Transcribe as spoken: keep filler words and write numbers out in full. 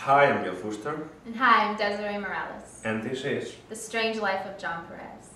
Hi, I'm Gil Fuster. And hi, I'm Desiree Morales. And this is The Strange Life of John Perez.